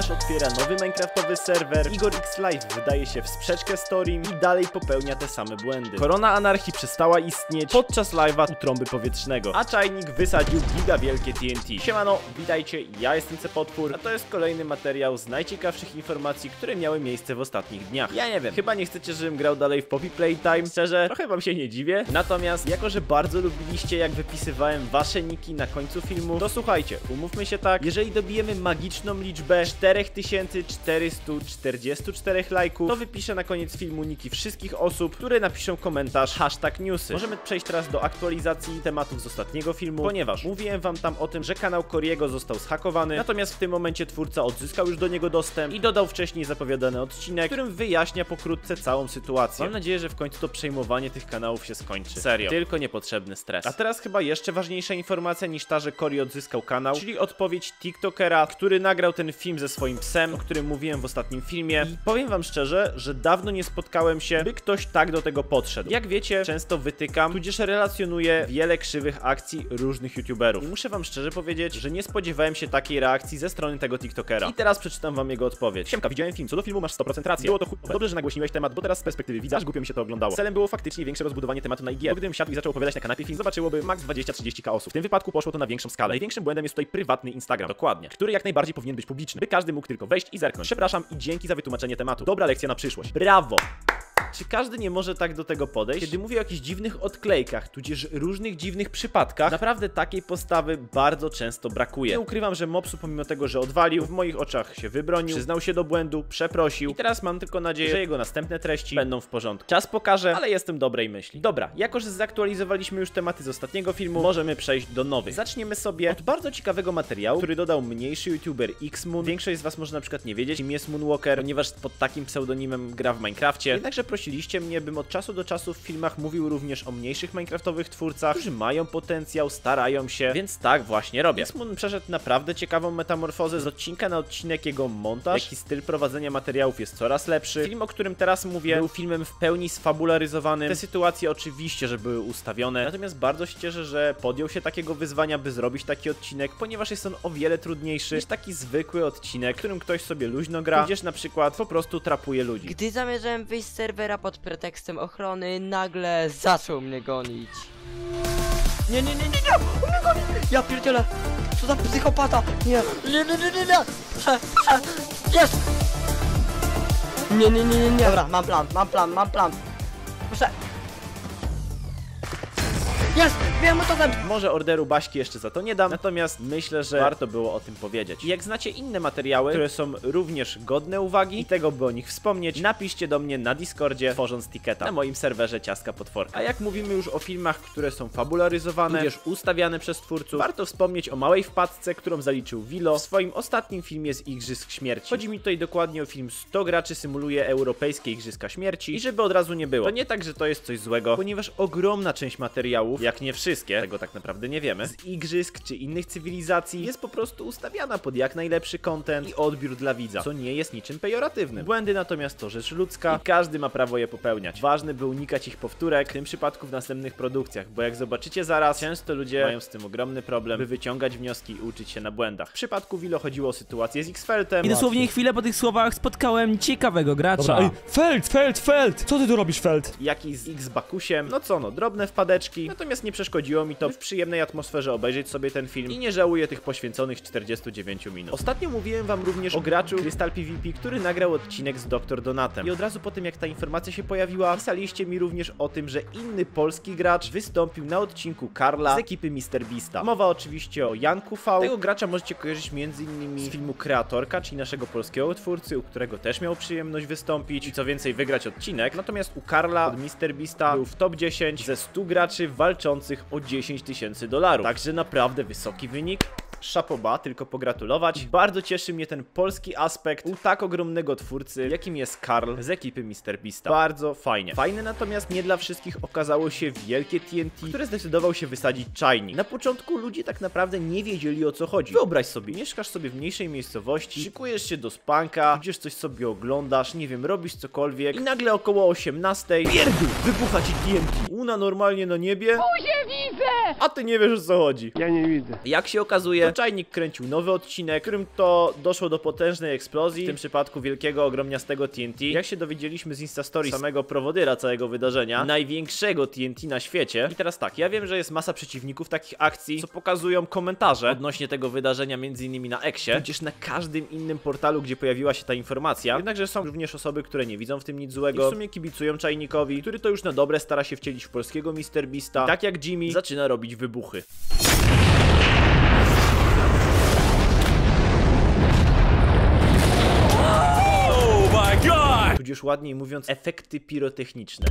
też otwiera nowy minecraftowy serwer, Igor X Live wydaje się w sprzeczkę z Torim i dalej popełnia te same błędy. Korona anarchii przestała istnieć podczas live'a u trąby powietrznego, a czajnik wysadził giga wielkie TNT. Siemano, witajcie, ja jestem Cepotwór, a to jest kolejny materiał z najciekawszych informacji, które miały miejsce w ostatnich dniach. Ja nie wiem, chyba nie chcecie, żebym grał dalej w Poppy Playtime, szczerze, trochę wam się nie dziwię. Natomiast, jako że bardzo lubiliście, jak wypisywałem wasze niki na końcu filmu, to słuchajcie, umówmy się tak, jeżeli dobijemy magiczną liczbę 4444 lajków, to wypiszę na koniec filmu niki wszystkich osób, które napiszą komentarz #newsy. Możemy przejść teraz do aktualizacji tematów z ostatniego filmu, ponieważ mówiłem wam tam o tym, że kanał Koriego został zhakowany, natomiast w tym momencie twórca odzyskał już do niego dostęp i dodał wcześniej zapowiadany odcinek, w którym wyjaśnia pokrótce całą sytuację. Mam nadzieję, że w końcu to przejmowanie tych kanałów się skończy. Serio, tylko niepotrzebny stres. A teraz chyba jeszcze ważniejsza informacja niż ta, że Cory odzyskał kanał, czyli odpowiedź TikTokera, który nagrał ten film ze swoim psem, o którym mówiłem w ostatnim filmie. I powiem wam szczerze, że dawno nie spotkałem się, by ktoś tak do tego podszedł. Jak wiecie, często wytykam, tudzież relacjonuję wiele krzywych akcji różnych youtuberów. I muszę wam szczerze powiedzieć, że nie spodziewałem się takiej reakcji ze strony tego TikTokera. I teraz przeczytam wam jego odpowiedź. Siemka, widziałem film, co do filmu masz 100% rację. Było to dobrze, że nagłośniłeś temat, bo teraz z perspektywy widza aż głupio mi się to oglądało. Celem było faktycznie większe rozbudowanie tematu na IG, bo gdybym siadł i zaczął opowiadać na kanapie film, zobaczyłoby max 20-30k osób. W tym wypadku poszło to na większą skalę. Największym błędem jest tutaj prywatny Instagram. Dokładnie. Który jak najbardziej powinien być publiczny, by każdy mógł tylko wejść i zerknąć. Przepraszam i dzięki za wytłumaczenie tematu. Dobra lekcja na przyszłość. Brawo! Czy każdy nie może tak do tego podejść? Kiedy mówię o jakichś dziwnych odklejkach, tudzież różnych dziwnych przypadkach, naprawdę takiej postawy bardzo często brakuje. Nie ukrywam, że Mopsu, pomimo tego, że odwalił, w moich oczach się wybronił, przyznał się do błędu, przeprosił i teraz mam tylko nadzieję, że jego następne treści będą w porządku. Czas pokaże, ale jestem dobrej myśli. Dobra, jako że zaktualizowaliśmy już tematy z ostatniego filmu, możemy przejść do nowych. Zaczniemy sobie od bardzo ciekawego materiału, który dodał mniejszy youtuber Xmoon. Większość z was może na przykład nie wiedzieć, kim jest Moonwalker, ponieważ pod takim pseudonimem gra w Minecrafcie. Jednakże prosiliście mnie, bym od czasu do czasu w filmach mówił również o mniejszych minecraftowych twórcach, którzy mają potencjał, starają się, więc tak właśnie robię. Xmoon przeszedł naprawdę ciekawą metamorfozę. Z odcinka na odcinek jego montaż, jak i styl prowadzenia materiałów jest coraz lepszy. Film, o którym teraz mówię, był filmem w pełni sfabularyzowanym. Te sytuacje oczywiście, że były ustawione, natomiast bardzo się cieszę, że podjął się takiego wyzwania, by zrobić taki odcinek, ponieważ jest on o wiele trudniejszy niż taki zwykły odcinek, w którym ktoś sobie luźno gra, tudzież na przykład po prostu trapuje ludzi. Gdy zamierzałem wyjść z serwera pod pretekstem ochrony, nagle zaczął mnie gonić. Nie, on mnie goni! Ja pierdzielę! Co za psychopata! Nie! Jest! Nie! Dobra, mam plan. Proszę! Jest! Wiem, to zabić! Może orderu Baśki jeszcze za to nie dam, natomiast myślę, że warto było o tym powiedzieć. I jak znacie inne materiały, które są również godne uwagi i tego, by o nich wspomnieć, napiszcie do mnie na Discordzie, tworząc ticketa na moim serwerze Ciastka Potworka. A jak mówimy już o filmach, które są fabularyzowane, tudzież ustawiane przez twórców, warto wspomnieć o małej wpadce, którą zaliczył Wilo w swoim ostatnim filmie z Igrzysk Śmierci. Chodzi mi tutaj dokładnie o film 100 graczy symuluje europejskie Igrzyska Śmierci i żeby od razu nie było, to nie tak, że to jest coś złego, ponieważ ogromna część materiałów, jak nie wszystkie, tego tak naprawdę nie wiemy, z igrzysk czy innych cywilizacji jest po prostu ustawiana pod jak najlepszy content i odbiór dla widza, co nie jest niczym pejoratywnym. Błędy natomiast to rzecz ludzka i każdy ma prawo je popełniać. Ważne, by unikać ich powtórek, w tym przypadku w następnych produkcjach, bo jak zobaczycie zaraz, często ludzie mają z tym ogromny problem, by wyciągać wnioski i uczyć się na błędach. W przypadku Wilo chodziło o sytuację z X-Feltem. I dosłownie chwilę po tych słowach spotkałem ciekawego gracza. Dobra, ej, Feld! Co ty tu robisz, Feld? Jak i z X-Bakusiem. No co no, drobne wpadeczki, natomiast nie przeszkodziło mi to w przyjemnej atmosferze obejrzeć sobie ten film i nie żałuję tych poświęconych 49 minut. Ostatnio mówiłem wam również o graczu Crystal PvP, który nagrał odcinek z Dr. Donatem. I od razu po tym, jak ta informacja się pojawiła, pisaliście mi również o tym, że inny polski gracz wystąpił na odcinku Karla z ekipy MrBeasta. Mowa oczywiście o Janku V. Tego gracza możecie kojarzyć m.in. z filmu Kreatorka, czyli naszego polskiego twórcy, u którego też miał przyjemność wystąpić i co więcej wygrać odcinek. Natomiast u Karla od MrBeasta był w top 10 ze 100 graczy walczących o $10 000. Także naprawdę wysoki wynik. Szapoba, tylko pogratulować. Bardzo cieszy mnie ten polski aspekt u tak ogromnego twórcy, jakim jest Karl z ekipy MrBeasta. Bardzo fajnie. Fajne natomiast nie dla wszystkich okazało się wielkie TNT, które zdecydował się wysadzić czajnik. Na początku ludzie tak naprawdę nie wiedzieli, o co chodzi. Wyobraź sobie, mieszkasz sobie w mniejszej miejscowości, szykujesz się do spanka, gdzieś coś sobie oglądasz, nie wiem, robisz cokolwiek i nagle około 18 pierdół, wybucha ci TNT. Una normalnie na niebie, a ty nie wiesz, o co chodzi. Ja nie widzę. Jak się okazuje, Czajnik kręcił nowy odcinek, w którym to doszło do potężnej eksplozji, w tym przypadku wielkiego, ogromniastego TNT. Jak się dowiedzieliśmy z Instastory samego prowodyra całego wydarzenia, największego TNT na świecie. I teraz tak, ja wiem, że jest masa przeciwników takich akcji, co pokazują komentarze odnośnie tego wydarzenia, między innymi na Xie, tudzież na każdym innym portalu, gdzie pojawiła się ta informacja. Jednakże są również osoby, które nie widzą w tym nic złego i w sumie kibicują Czajnikowi, który to już na dobre stara się wcielić w polskiego MrBeasta. Tak jak Jimmy zaczyna robić wybuchy. Oh my god! Tudzież ładniej mówiąc, efekty pirotechniczne.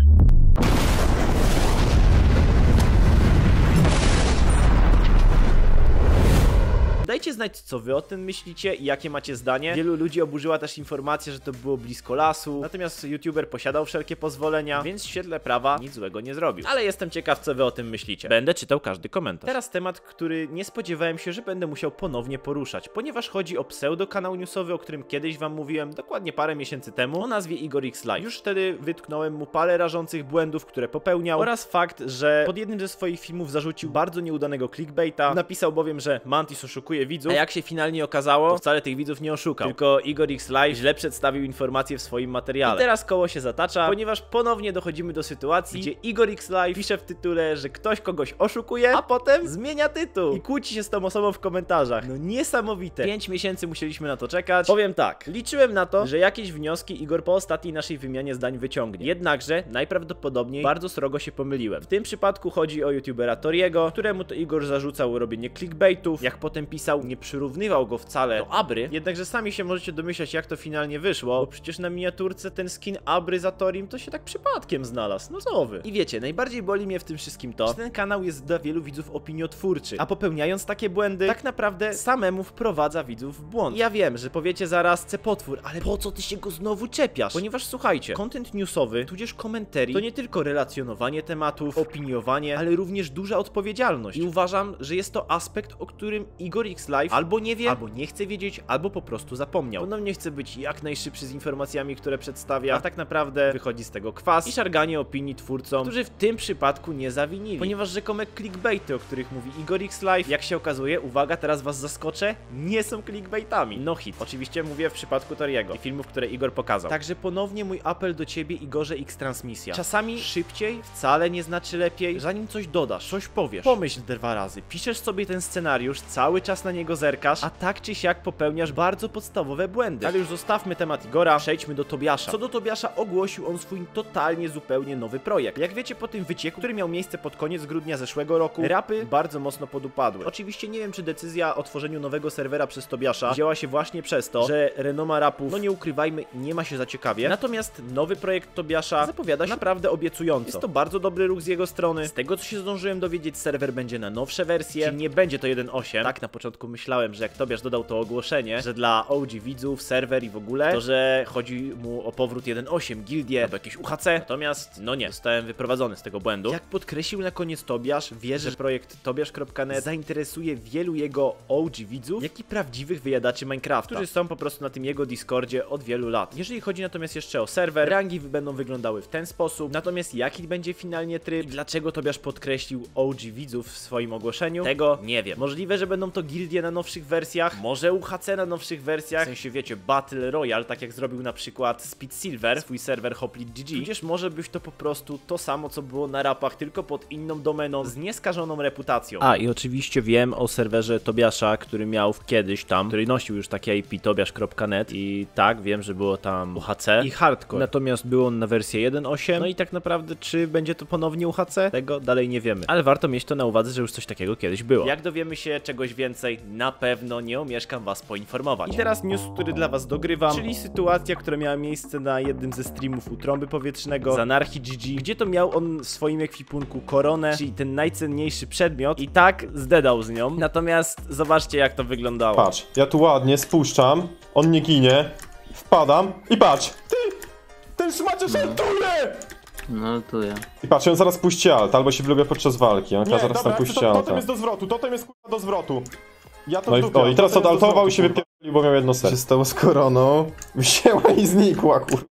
Dajcie znać, co wy o tym myślicie i jakie macie zdanie. Wielu ludzi oburzyła też informacja, że to było blisko lasu. Natomiast youtuber posiadał wszelkie pozwolenia, więc w świetle prawa nic złego nie zrobił. Ale jestem ciekaw, co wy o tym myślicie. Będę czytał każdy komentarz. Teraz temat, który nie spodziewałem się, że będę musiał ponownie poruszać, ponieważ chodzi o pseudo-kanał newsowy, o którym kiedyś wam mówiłem dokładnie parę miesięcy temu, o nazwie Igor X Live. Już wtedy wytknąłem mu parę rażących błędów, które popełniał, oraz fakt, że pod jednym ze swoich filmów zarzucił bardzo nieudanego clickbaita. Napisał bowiem, że Mantis oszukuje widzów, a jak się finalnie okazało, to wcale tych widzów nie oszukał, tylko Igor X Live źle przedstawił informacje w swoim materiale. I teraz koło się zatacza, ponieważ ponownie dochodzimy do sytuacji, gdzie Igor X Live pisze w tytule, że ktoś kogoś oszukuje, a potem zmienia tytuł i kłóci się z tą osobą w komentarzach. No niesamowite. 5 miesięcy musieliśmy na to czekać. Powiem tak, liczyłem na to, że jakieś wnioski Igor po ostatniej naszej wymianie zdań wyciągnie. Jednakże najprawdopodobniej bardzo srogo się pomyliłem. W tym przypadku chodzi o youtubera Toriego, któremu to Igor zarzucał robienie clickbaitów. Jak potem pisał, nie przyrównywał go wcale do Abry, jednakże sami się możecie domyślać, jak to finalnie wyszło, bo przecież na miniaturce ten skin Abry za Torim to się tak przypadkiem znalazł, no co wy. I wiecie, najbardziej boli mnie w tym wszystkim to, że ten kanał jest dla wielu widzów opiniotwórczy, a popełniając takie błędy, tak naprawdę samemu wprowadza widzów w błąd. I ja wiem, że powiecie zaraz, potwór, ale po co ty się go znowu czepiasz? Ponieważ słuchajcie, content newsowy, tudzież komentarii, to nie tylko relacjonowanie tematów, opiniowanie, ale również duża odpowiedzialność. I uważam, że jest to aspekt, o którym Igor X Live albo nie wie, albo nie chce wiedzieć, albo po prostu zapomniał. Ponownie chce być jak najszybszy z informacjami, które przedstawia, a tak naprawdę wychodzi z tego kwas i szarganie opinii twórcom, którzy w tym przypadku nie zawinili. Ponieważ rzekome clickbaity, o których mówi Igor X Live, jak się okazuje, uwaga, teraz was zaskoczę, nie są clickbaitami. No hit. Oczywiście mówię w przypadku Toriego i filmów, które Igor pokazał. Także ponownie mój apel do ciebie, Igorze X Transmisja. Czasami szybciej wcale nie znaczy lepiej, zanim coś dodasz, coś powiesz. Pomyśl 2 razy, piszesz sobie ten scenariusz, cały czas na niego zerkasz, a tak czy siak popełniasz bardzo podstawowe błędy. Ale już zostawmy temat Igora, przejdźmy do Tobiasza. Co do Tobiasza, ogłosił on swój totalnie zupełnie nowy projekt. Jak wiecie, po tym wycieku, który miał miejsce pod koniec grudnia zeszłego roku, rapy bardzo mocno podupadły. Oczywiście nie wiem, czy decyzja o tworzeniu nowego serwera przez Tobiasza wzięła się właśnie przez to, że renoma rapów, no nie ukrywajmy, nie ma się za ciekawie. Natomiast nowy projekt Tobiasza zapowiada się naprawdę obiecująco. Jest to bardzo dobry ruch z jego strony. Z tego, co się zdążyłem dowiedzieć, serwer będzie na nowsze wersje, czyli nie będzie to 1.8. Tak na początku myślałem, że jak Tobiasz dodał to ogłoszenie, że dla OG widzów, serwer i w ogóle, to że chodzi mu o powrót 1.8, gildię albo jakieś UHC. Natomiast, no nie, zostałem wyprowadzony z tego błędu. Jak podkreślił na koniec Tobiasz, wierzę, że projekt tobiasz.net zainteresuje wielu jego OG widzów, jak i prawdziwych wyjadaczy Minecrafta, którzy są po prostu na tym jego Discordzie od wielu lat. Jeżeli chodzi natomiast jeszcze o serwer, rangi będą wyglądały w ten sposób. Natomiast jaki będzie finalnie tryb, dlaczego Tobiasz podkreślił OG widzów w swoim ogłoszeniu, tego nie wiem. Możliwe, że będą to gildie na nowszych wersjach, może UHC na nowszych wersjach, w sensie wiecie, Battle Royale, tak jak zrobił na przykład Speed Silver, swój serwer Hoplite.gg, tudzież może być to po prostu to samo, co było na rapach, tylko pod inną domeną, z nieskażoną reputacją. A i oczywiście wiem o serwerze Tobiasza, który miał kiedyś tam, który nosił już takie IP tobiasz.net i tak, wiem, że było tam UHC i hardcore, natomiast był on na wersję 1.8, no i tak naprawdę czy będzie to ponownie UHC? Tego dalej nie wiemy, ale warto mieć to na uwadze, że już coś takiego kiedyś było. Jak dowiemy się czegoś więcej, na pewno nie omieszkam was poinformować. I teraz news, który dla was dogrywam, czyli sytuacja, która miała miejsce na jednym ze streamów u Trąby Powietrznego z Anarchy.gg, gdzie to miał on w swoim ekwipunku koronę, czyli ten najcenniejszy przedmiot i tak zdedał z nią. Natomiast zobaczcie, jak to wyglądało. Patrz, ja tu ładnie spuszczam, on nie ginie, wpadam i patrz! Ty! Ten szmaciarz altuje! No lutuję. I patrz, on zaraz puści alt, albo się wylubia podczas walki, on zaraz tam puści alta. Totem jest do zwrotu, totem jest kurwa do zwrotu. Ja to no i teraz odaltował i się wypierdolił, bo miał jedno serce. Co się stało z koroną? Wzięła i znikła, kurwa.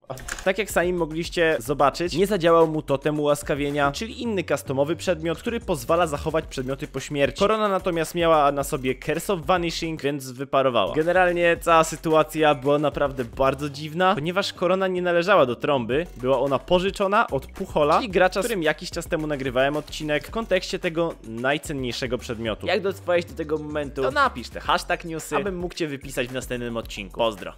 Tak jak sami mogliście zobaczyć, nie zadziałał mu totem ułaskawienia, czyli inny customowy przedmiot, który pozwala zachować przedmioty po śmierci. Korona natomiast miała na sobie Curse of Vanishing, więc wyparowała. Generalnie cała sytuacja była naprawdę bardzo dziwna, ponieważ korona nie należała do trąby, była ona pożyczona od Puchola, czyli gracza, z którym jakiś czas temu nagrywałem odcinek w kontekście tego najcenniejszego przedmiotu. Jak dotrwałeś do tego momentu, to napisz te hashtag newsy, abym mógł cię wypisać w następnym odcinku. Pozdro.